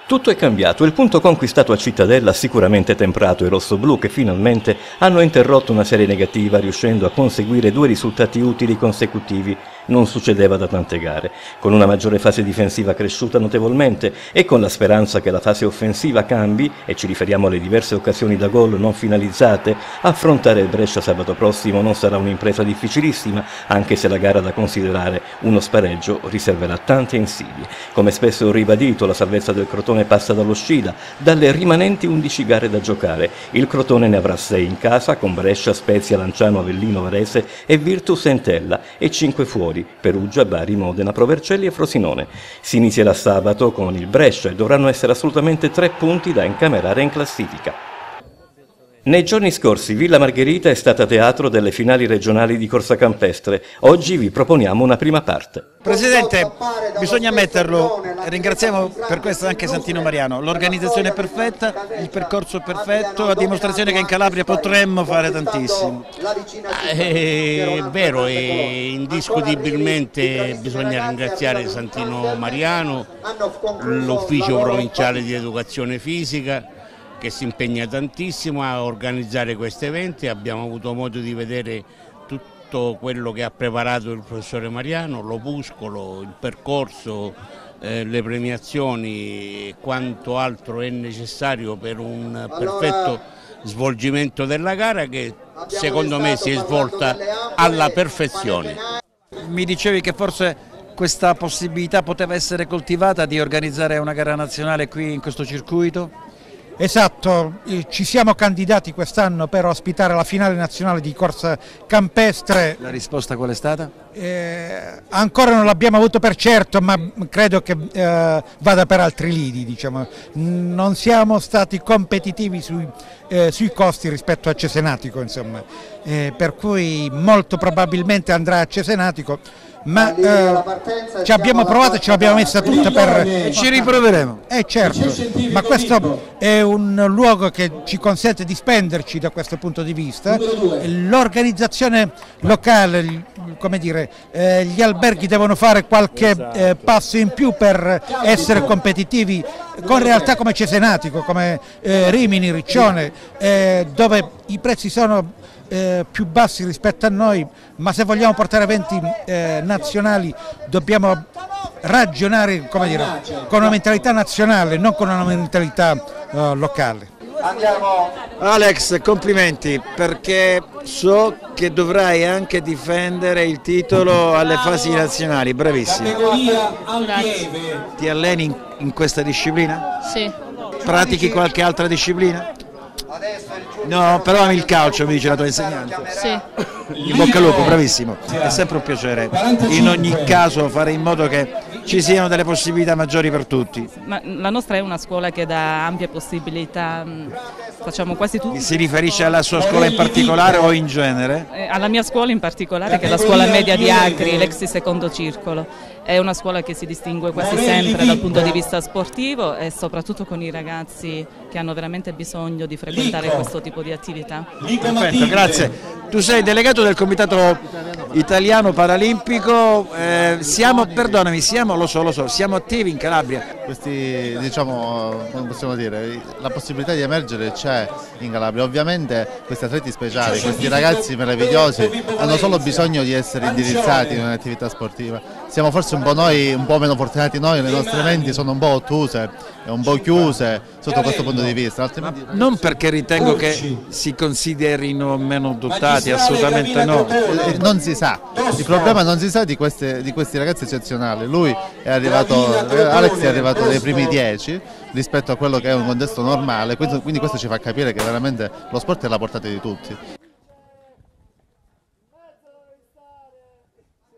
Tutto è cambiato, il punto conquistato a Cittadella ha sicuramente temprato i rossoblù che finalmente hanno interrotto una serie negativa riuscendo a conseguire 2 risultati utili consecutivi. Non succedeva da tante gare, con una maggiore fase difensiva cresciuta notevolmente e con la speranza che la fase offensiva cambi, e ci riferiamo alle diverse occasioni da gol non finalizzate, affrontare il Brescia sabato prossimo non sarà un'impresa difficilissima, anche se la gara da considerare uno spareggio riserverà tante insidie. Come spesso ho ribadito, la salvezza del Crotone passa dallo Scida, dalle rimanenti 11 gare da giocare. Il Crotone ne avrà 6 in casa, con Brescia, Spezia, Lanciano, Avellino, Varese e Virtus Entella, e 5 fuori, Perugia, Bari, Modena, Provercelli e Frosinone. Si inizierà sabato con il Brescia e dovranno essere assolutamente 3 punti da incamerare in classifica. Nei giorni scorsi Villa Margherita è stata teatro delle finali regionali di corsa campestre. Oggi vi proponiamo una prima parte. Presidente, bisogna ammetterlo, ringraziamo per questo anche Santino Mariano, l'organizzazione è perfetta, il percorso è perfetto, a dimostrazione che in Calabria potremmo fare tantissimo. È vero, e indiscutibilmente bisogna ringraziare Santino Mariano, l'ufficio provinciale di educazione fisica, che si impegna tantissimo a organizzare questi eventi. Abbiamo avuto modo di vedere tutto quello che ha preparato il professore Mariano, l'opuscolo, il percorso, le premiazioni e quanto altro è necessario per un perfetto svolgimento della gara, che secondo me si è svolta alla perfezione. Mi dicevi che forse questa possibilità poteva essere coltivata di organizzare una gara nazionale qui in questo circuito? Esatto, ci siamo candidati quest'anno per ospitare la finale nazionale di corsa campestre. La risposta qual è stata? Ancora non l'abbiamo avuto per certo, ma credo che vada per altri lidi, diciamo. Non siamo stati competitivi sui costi rispetto a Cesenatico, insomma. Per cui molto probabilmente andrà a Cesenatico. Ma ci abbiamo provato e ce l'abbiamo messa tutta per... Ci riproveremo. Certo, ma questo è un luogo che ci consente di spenderci da questo punto di vista. L'organizzazione locale, come dire, gli alberghi devono fare qualche passo in più per essere competitivi con realtà come Cesenatico, come Rimini, Riccione, dove i prezzi sono più bassi rispetto a noi, ma se vogliamo portare eventi nazionali dobbiamo ragionare, come dire, con una mentalità nazionale, non con una mentalità locale. Alex, complimenti, perché so che dovrai anche difendere il titolo alle fasi nazionali, bravissimo. Ti alleni in questa disciplina? Sì. Pratichi qualche altra disciplina? No, però ami il calcio, mi dice la tua insegnante. Sì. In bocca al lupo, bravissimo. È sempre un piacere in ogni caso fare in modo che ci siano delle possibilità maggiori per tutti. Ma la nostra è una scuola che dà ampie possibilità, facciamo quasi tutto. Si riferisce alla sua scuola in particolare o in genere? Alla mia scuola in particolare, che è la scuola media di Acri, l'ex secondo circolo. È una scuola che si distingue quasi sempre dal punto di vista sportivo e soprattutto con i ragazzi che hanno veramente bisogno di frequentare questo tipo di attività. Perfetto, grazie. Tu sei delegato del Comitato Italiano Paralimpico, perdonami, lo so, siamo attivi in Calabria. Questi, diciamo, come possiamo dire, la possibilità di emergere c'è in Calabria. Ovviamente questi atleti speciali, questi ragazzi meravigliosi hanno solo bisogno di essere indirizzati in un'attività sportiva. Siamo forse un po' meno fortunati noi, le nostre menti sono un po' ottuse e un po' chiuse sotto questo punto di vista. Altrimenti... Non perché ritengo che si considerino meno dotati, assolutamente no. Non si sa, il problema non si sa di questi ragazzi eccezionali. Lui è arrivato, Alex è arrivato nei primi 10 rispetto a quello che è un contesto normale, quindi questo ci fa capire che veramente lo sport è alla portata di tutti.